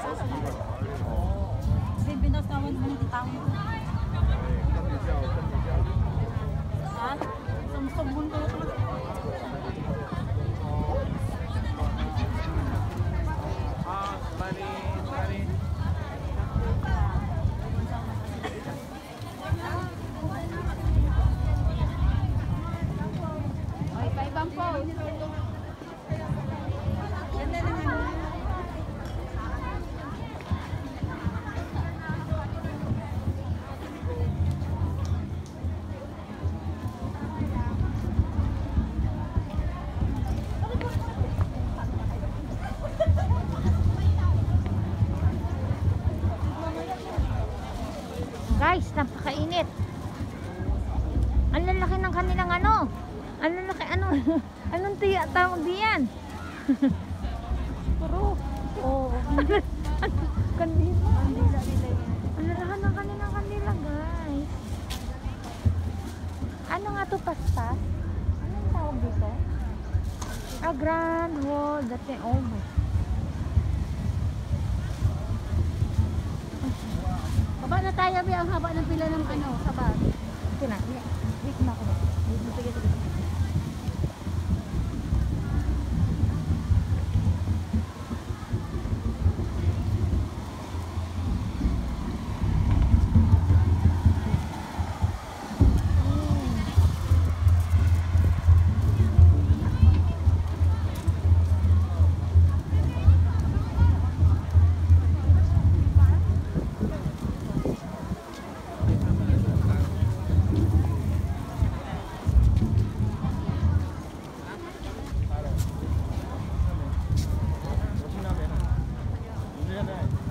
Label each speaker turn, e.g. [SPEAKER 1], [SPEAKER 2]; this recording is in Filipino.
[SPEAKER 1] Kasi binatawan mo ng tao. Ha? Sumsubon ko lang.
[SPEAKER 2] Guys, napakainit. Ang lalaki ng kanilang ano. Ang lalaki ano. Anong tiya tawag diyan? Puro. Oo. Kandila. Kandila nila yan. Ang lalaki ng kanilang kandila, guys. Ano nga to, paspas? Anong tawag dito? A grand hall. Dati, oh my.
[SPEAKER 1] Baba na tayo, Bi. Ang haba ng pila ng ano, sabat.
[SPEAKER 2] Ito na. Wait na ako.
[SPEAKER 1] Sige, sige.
[SPEAKER 3] Yeah.